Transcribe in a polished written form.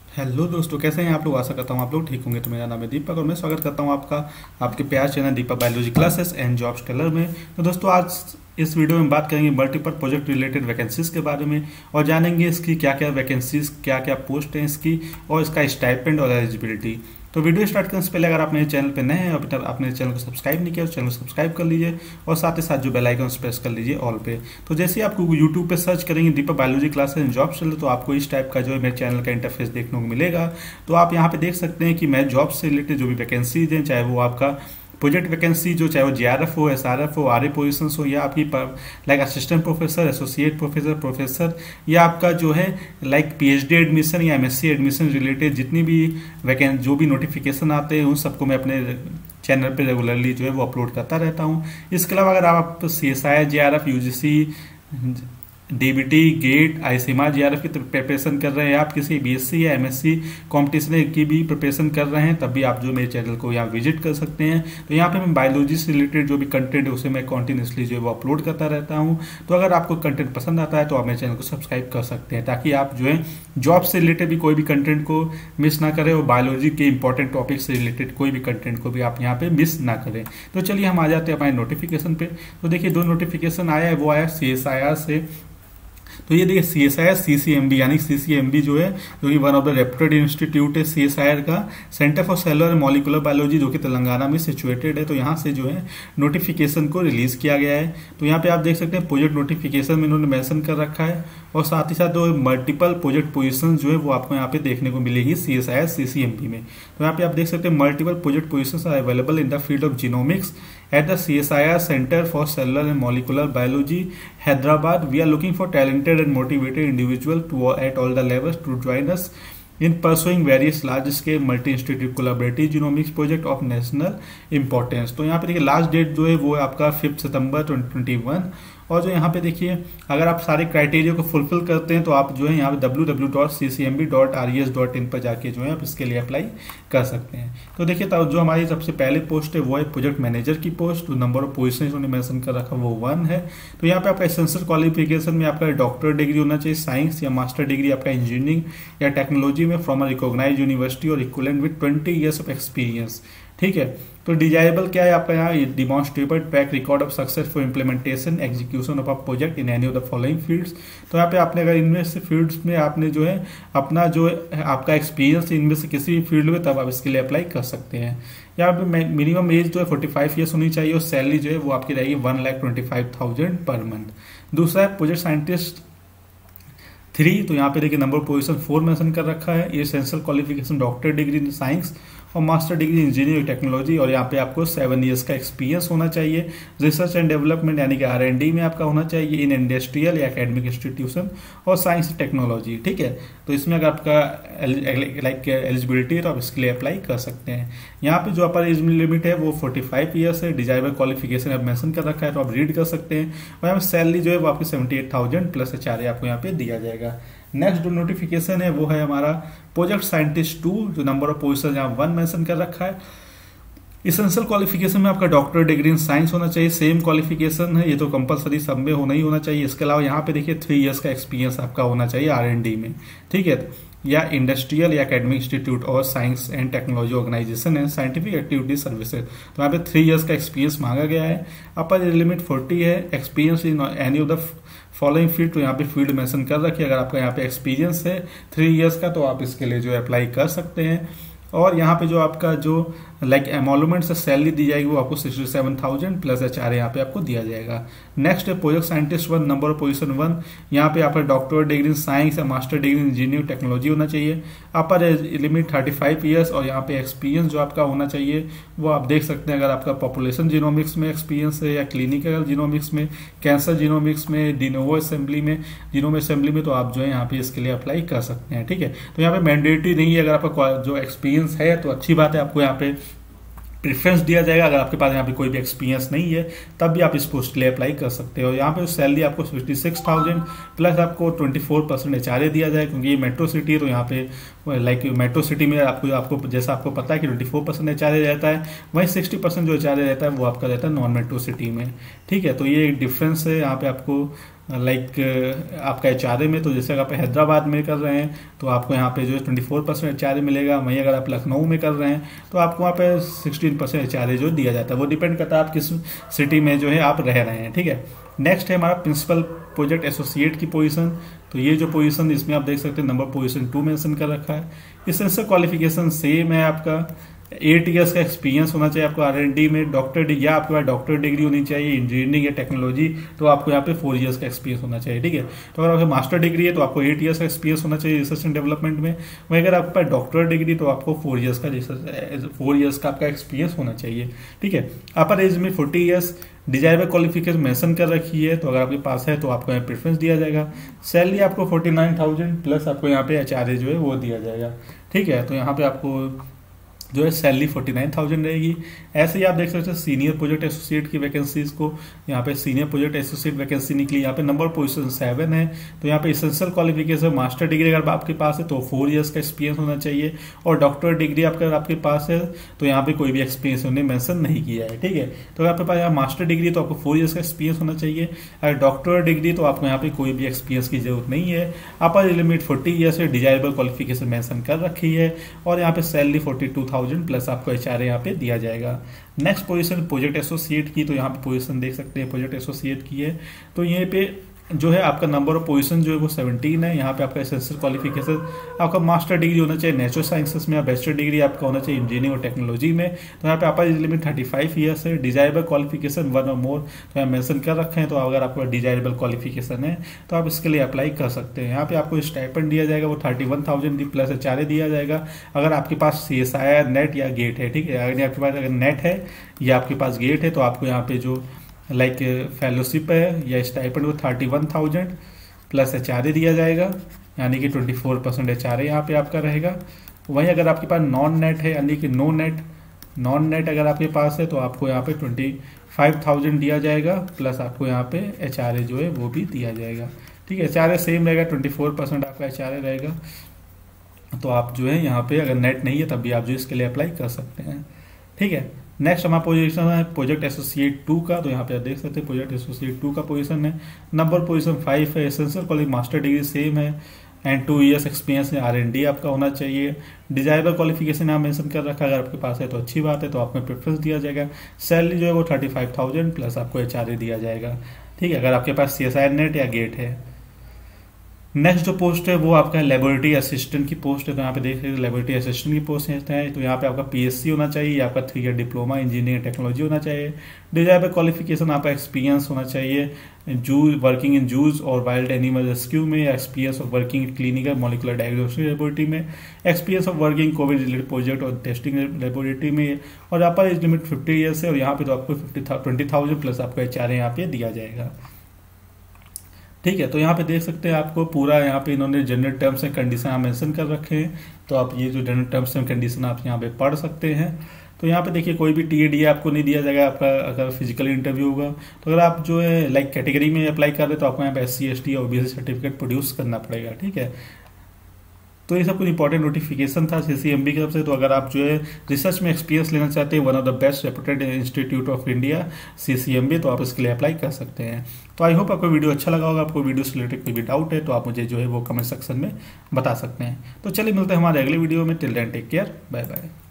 Hello दोस्तों, कैसे हैं आप लोग। आशा करता हूँ आप लोग ठीक होंगे। तो मेरा नाम है दीपक और मैं स्वागत करता हूँ आपका आपके प्यार channel Deepak biology classes and jobs teller में। तो दोस्तों, आज इस वीडियो में बात करेंगे मल्टीपल प्रोजेक्ट रिलेटेड वैकेंसीज के बारे में और जानेंगे इसकी क्या क्या वैकेंसीज, क्या क्या पोस्ट हैं इसकी और इसका स्टाइपेंड और एलिजिबिलिटी। तो वीडियो स्टार्ट करने से पहले अगर आप मेरे चैनल पर नए हैं और अभी तक आपने चैनल को सब्सक्राइब नहीं किया तो चैनल को सब्सक्राइब कर लीजिए और साथ ही साथ जो बेल आइकन प्रेस कर लीजिए ऑल पे। तो जैसे ही आपको यूट्यूब पे सर्च करेंगे Deepak biology classes and jobs channel, तो आपको इस टाइप का जो है मेरे चैनल का इंटरफेस देखने को मिलेगा। तो आप यहाँ पे देख सकते हैं कि मैं जॉब से रिलेटेड जो भी वैकेंसीज हैं, चाहे वो आपका प्रोजेक्ट वैकेंसी जो चाहे वो जीआरएफ हो, एसआरएफ हो, आरए पोजीशंस हो, या आपकी like assistant professor, associate professor, professor, या आपका जो है लाइक पीएचडी एडमिशन या एमएससी एडमिशन रिलेटेड जितनी भी जो भी नोटिफिकेशन आते हैं उन सबको मैं अपने चैनल पे रेगुलरली जो है वो अपलोड करता रहता हूँ। इसके अलावा अगर आप CSI, JRF, UGC, DBT, GATE, ICMR, JRF की प्रिपरेशन कर रहे हैं, आप किसी बीएससी या एमएससी कॉम्पिटिशन की भी प्रिपरेशन कर रहे हैं, तब भी आप जो मेरे चैनल को यहाँ विजिट कर सकते हैं। तो यहाँ पे मैं बायोलॉजी से रिलेटेड जो भी कंटेंट है उसे मैं कॉन्टिन्यूसली जो है वो अपलोड करता रहता हूँ। तो अगर आपको कंटेंट पसंद आता है तो आप मेरे चैनल को सब्सक्राइब कर सकते हैं, ताकि आप जो है जॉब से रिलेटेड भी कोई भी कंटेंट को मिस ना करें और बायोलॉजी के इंपॉर्टेंट टॉपिक से रिलेटेड कोई भी कंटेंट को भी आप यहाँ पे मिस ना करें। तो चलिए हम आ जाते हैं हमारे नोटिफिकेशन पे। तो देखिए, दो नोटिफिकेशन आया है, वो आया सीएसआईआर से। तो ये देखिए सीएसआईआर सीसीएमबी, यानी सीसीएमबी जो है जो कि one of the reputed institute है सीएसआईआर का, centre for cellular and molecular biology, जो कि तेलंगाना में सिचुएटेड है। तो यहाँ से जो है नोटिफिकेशन को रिलीज किया गया है। तो यहाँ पे आप देख सकते हैं प्रोजेक्ट नोटिफिकेशन में इन्होंने मेंशन कर रखा है और साथ ही साथ जो मल्टीपल प्रोजेक्ट पोजीशन जो है वो आपको यहाँ पे देखने को मिलेगी सीएसआईआर सीसीएमबी में। तो यहाँ पे आप देख सकते हैं multiple project positions are available in the field of genomics at the CSIR Center for Cellular and Molecular Biology, Hyderabad. We are looking for talented and motivated individuals at all the levels to join us in pursuing various large-scale multi-institute collaborative genomics project of national importance. तो यहाँ पे देखिए last date जो है वो है आपका 5 सितंबर 2021। और जो यहाँ पे देखिए अगर आप सारे क्राइटेरिया को फुलफिल करते हैं तो आप जो है यहाँ पे www.ccmb.res.in पर जाके जो है आप इसके लिए अप्लाई कर सकते हैं। तो देखिए जो हमारी सबसे पहले पोस्ट है वो है प्रोजेक्ट मैनेजर की पोस्ट। नंबर ऑफ पोजिशन उन्होंने मेंशन कर रखा वो 1 है। तो यहाँ पे आपका एसेंशियल क्वालिफिकेशन में आपका डॉक्टर डिग्री होना चाहिए साइंस, या मास्टर डिग्री आपका इंजीनियरिंग या टेक्नोलॉजी में फ्रॉम अ रिकॉग्नाइज्ड यूनिवर्सिटी और equivalent with 20 years of experience. ठीक है। तो डिजायबल क्या है आपका यहाँ, demonstrable track record of successful implementation execution of a project in any of the following fields. तो यहाँ पे आपने अगर इनमें से फील्ड्स में आपने जो है अपना जो है आपका एक्सपीरियंस इनमें से किसी भी फील्ड में, तब आप इसके लिए अप्लाई कर सकते हैं। यहाँ पे मिनिमम एज जो है 45 ईयर्स होनी चाहिए और सैलरी जो है वो आपकी रहेगी 1,25,000 पर मंथ। दूसरा है प्रोजेक्ट साइंटिस्ट 3। तो यहाँ पे देखिए नंबर पोजीशन 4 मेंशन कर रखा है। ये essential qualification doctor degree in science और मास्टर डिग्री इंजीनियरिंग टेक्नोलॉजी, और यहाँ पे आपको 7 ईयर्स का एक्सपीरियंस होना चाहिए। रिसर्च एंड डेवलपमेंट यानी कि R&D में आपका होना चाहिए इन इंडस्ट्रियल या एकेडमिक इंस्टीट्यूशन और साइंस टेक्नोलॉजी। ठीक है। तो इसमें अगर आपका लाइक एलिजिबिलिटी है तो आप इसके लिए अप्लाई कर सकते हैं। यहाँ पे जो अपर एज लिमिट है वो 45 ईयर्स है। डिजायबल क्वालिफिकेशन आप मेंशन कर रखा है तो आप रीड कर सकते हैं। और यहाँ पे सैलरी जो है वो आपकी 78,000 प्लस HRA आपको यहाँ पे दिया जाएगा। नेक्स्ट जो नोटिफिकेशन है वो है हमारा प्रोजेक्ट साइंटिस्ट 2। जो नंबर ऑफ पोजीशन यहाँ 1 मेंशन कर रखा है। इसेंशियल क्वालिफिकेशन में आपका डॉक्टर डिग्री इन साइंस होना चाहिए, सेम क्वालिफिकेशन है, ये तो कंपलसरी सब में होना ही होना चाहिए। इसके अलावा यहाँ पे देखिए 3 ईयर्स का एक्सपीरियंस आपका होना चाहिए R&D में। ठीक है। या इंडस्ट्रियल या एकेडमिक इंस्टीट्यूट और science and technology organization and scientific activity services. तो यहाँ पे 3 ईयर्स का एक्सपीरियंस मांगा गया है। अपर एज लिमिट 40 है। Experience in any of the following field, तो यहाँ पे फील्ड मेंशन कर रखिए। अगर आपका यहाँ पे एक्सपीरियंस है 3 ईयर्स का तो आप इसके लिए जो है अप्लाई कर सकते हैं। और यहाँ पे जो आपका जो लाइक एमोलमेंट से सैलरी दी जाएगी वो आपको 67,000 प्लस HRA यहाँ पे आपको दिया जाएगा। नेक्स्ट है project scientist 1, number of position 1। यहाँ पे आपका डॉक्टर डिग्री इन साइंस या master degree in engineering technology होना चाहिए। अपर लिमिट 35 ईयर्स और यहाँ पे एक्सपीरियंस जो आपका होना चाहिए वो आप देख सकते हैं। अगर आपका पॉपुलेशन जीनोमिक्स में एक्सपीरियंस है या क्लिनिकल जीनोमिक्स में, कैंसर जीनोमिक्स में, डिनोवो असेंबली में, जीनोम असेंबली में, तो आप जो है यहाँ पे इसके लिए अप्लाई कर सकते हैं। ठीक है। तो यहाँ पे मैंडेटरी नहीं है। अगर आपका जो एक्सपीरियंस है तो अच्छी बात है, आपको यहाँ पे प्रेफरेंस दिया जाएगा। अगर आपके पास यहाँ पे कोई भी एक्सपीरियंस नहीं है तब भी आप इस पोस्ट के लिए अप्लाई कर सकते हो। यहाँ पे सैलरी आपको 56,000 प्लस आपको 24% HRA दिया जाए, क्योंकि ये मेट्रो सिटी है। तो यहाँ पे लाइक मेट्रो सिटी में आपको जैसा आपको पता है कि 24% HRA रहता है, वहीं 60% जो HRA रहता है वो आपका रहता है नॉन मेट्रो सिटी में। ठीक है। तो ये डिफरेंस है। यहाँ पे आपको लाइक आपका HRA में, तो जैसे अगर आप हैदराबाद में कर रहे हैं तो आपको यहाँ पे जो है 24% HRA मिलेगा। वहीं अगर आप लखनऊ में कर रहे हैं तो आपको वहाँ पे 16% HRA जो दिया जाता है। वो डिपेंड करता है आप किस सिटी में जो है आप रह रहे हैं, ठीक है। नेक्स्ट है हमारा प्रिंसिपल प्रोजेक्ट एसोसिएट की पोजीशन। तो ये जो पोजीशन इसमें आप देख सकते हैं नंबर पोजीशन 2 मेंशन कर रखा है। इसेंशियल क्वालिफिकेशन सेम है आपका, 8 ईयर्स का एक्सपीरियंस होना चाहिए आपको R&D में, डॉक्टर डिग्री या आपके पास डॉक्टर डिग्री होनी चाहिए, इंजीनियरिंग या टेक्नोलॉजी तो आपको यहाँ पे 4 ईयर्स का एक्सपीरियंस होना चाहिए, ठीक है। तो अगर आपको मास्टर डिग्री है तो आपको 8 ईयर्स का एक्सपीरियंस होना चाहिए रिसर्च एंड डेवलपमेंट में। वहीं अगर आपके पास डॉक्टर डिग्री तो आपको 4 ईयर्स का आपका एक्सपीरियंस होना चाहिए, ठीक है। अपर एज में 40 ईयर्स, डिजायरेबल क्वालिफिकेशन मेंशन कर रखी है, तो अगर आपके पास है तो आपको यहाँ प्रेफरेंस दिया जाएगा। सैलरी आपको 49,000 प्लस आपको यहाँ पे HRA जो है वो दिया जाएगा, ठीक है। तो यहाँ पे आपको जो है सैलरी 49,000 रहेगी। ऐसे ही आप देख सकते हैं सीनियर प्रोजेक्ट एसोसिएट की वैकेंसीज को, यहाँ पे सीनियर प्रोजेक्ट एसोसिएट वैकेंसी निकली, यहाँ पे नंबर पोजीशन 7 है। तो यहाँ पे एसेंशियल क्वालिफिकेशन मास्टर डिग्री अगर आपके पास है तो 4 ईयर्स का एक्सपीरियंस होना चाहिए, और डॉक्टर डिग्री अगर आपके पास है तो यहाँ पे कोई भी एक्सपीरियंस उन्होंने मेंशन नहीं किया है, ठीक है। तो अगर आपके पास यहाँ मास्टर डिग्री तो आपको 4 ईयर्स का एक्सपीरियंस होना चाहिए, अगर डॉक्टर डिग्री तो आपको यहाँ पे कोई भी एक्सपीरियंस की जरूरत नहीं है। अपर लिमिट 40 ईयर्स है, डिजायरेबल क्वालिफिकेशन मेंशन कर रखी है, और यहाँ पे सैलरी 42,000 प्लस आपको HRA यहाँ पे दिया जाएगा। नेक्स्ट पोजीशन प्रोजेक्ट एसोसिएट की, तो यहाँ पे पोजीशन देख सकते हैं प्रोजेक्ट एसोसिएट की है। तो यहाँ पे जो है आपका नंबर ऑफ पोजीशन जो है वो 17 है। यहाँ पे आपका एसेंशियल क्वालिफिकेशन आपका मास्टर डिग्री होना चाहिए नेचुरल साइंसेस में, या बैचलर डिग्री आपका होना चाहिए इंजीनियरिंग और टेक्नोलॉजी में। तो यहाँ पे आपका एज लिमिट 35 ईयर्स है। डिजायरेबल क्वालिफिकेशन 1 और मोर तो यहाँ मेंशन कर रखे हैं, तो अगर आपका डिजायरेबल क्वालिफिकेशन है तो आप इसके लिए अप्लाई कर सकते हैं। यहाँ पे आपको स्टाइपेंड दिया जाएगा, वो 31,000 प्लस HRA दिया जाएगा अगर आपके पास CSIR नेट या गेट है, ठीक है। अगर आपके पास अगर नेट है या आपके पास गेट है तो आपको यहाँ पे जो लाइक फेलोशिप है या स्टाइपेंड वो 31,000 प्लस HRA दिया जाएगा, यानी कि 24% HRA यहाँ पे आपका रहेगा। वहीं अगर आपके पास नॉन नेट है, यानी कि नॉन नेट अगर आपके पास है तो आपको यहाँ पे 25,000 दिया जाएगा, प्लस आपको यहाँ पे HRA जो है वो भी दिया जाएगा, ठीक है। HRA सेम रहेगा, 24% आपका HRA रहेगा। तो आप जो है यहाँ पे अगर नेट नहीं है तब भी आप जो इसके लिए अप्लाई कर सकते हैं, ठीक है। नेक्स्ट हमारा पोजीशन है प्रोजेक्ट एसोसिएट 2 का। तो यहाँ पे आप देख सकते हैं प्रोजेक्ट एसोसिएट 2 का पोजीशन है, नंबर पोजीशन 5 है। Essential qualification master degree same है, एंड 2 ईयर्स एक्सपीरियंस है, R&D आपका होना चाहिए। डिजायरेबल क्वालिफिकेशन यहाँ मेंशन कर रखा है, अगर आपके पास है तो अच्छी बात है, तो आपको प्रेफरेंस दिया जाएगा। सैलरी जो है वो 35,000 प्लस आपको HRA दिया जाएगा, ठीक है, अगर आपके पास CSIR नेट या गेट है। नेक्स्ट जो पोस्ट है वो आपका लेबोरेटरी असिस्टेंट की पोस्ट है। तो यहाँ पे देख रहे हैं लेबोरेटरी असिस्टेंट की पोस्ट है। तो यहाँ पे आपका PSC होना चाहिए, या आपका 3 ईयर डिप्लोमा इंजीनियरिंग टेक्नोलॉजी होना चाहिए। डिजायरेबल क्वालिफिकेशन आपका एक्सपीरियंस होना चाहिए वर्किंग इन जूज और वाइल्ड एनिमल रेस्क्यू में, या experience of working clinical molecular diagnostic laboratory में, experience of working covid related project और टेस्टिंग लेबोरेटरी में। और यहाँ पर एज लिमिट 50 ईयर्स है, और यहाँ पे तो आपको 20,000 प्लस आपको HRA यहाँ पे दिया जाएगा, ठीक है। तो यहाँ पे देख सकते हैं आपको पूरा यहाँ पे इन्होंने general terms and condition mention कर रखे हैं। तो आप ये जो जनरल टर्म्स एंड कंडीशन आप यहाँ पे पढ़ सकते हैं। तो यहाँ पे देखिए कोई भी TAD आपको नहीं दिया जाएगा आपका अगर फिजिकल इंटरव्यू होगा। तो अगर आप जो है लाइक कैटेगरी में अप्लाई कर रहे हैं तो आपको यहाँ पे SC ST या OBC सर्टिफिकेट प्रोड्यूस करना पड़ेगा, ठीक है। तो ये सब कुछ इंपॉर्टेंट नोटिफिकेशन था CCMB की तरफ से। तो अगर आप जो है रिसर्च में एक्सपीरियंस लेना चाहते हैं, one of the best reputed institute of India CCMB, तो आप इसके लिए अप्लाई कर सकते हैं। तो आई होप आपको वीडियो अच्छा लगा होगा। आपको वीडियो से रिलेटेड कोई भी डाउट है तो आप मुझे जो है वो कमेंट सेक्शन में बता सकते हैं। तो चलिए मिलते हैं हमारे अगले वीडियो में। Till then take care, bye bye.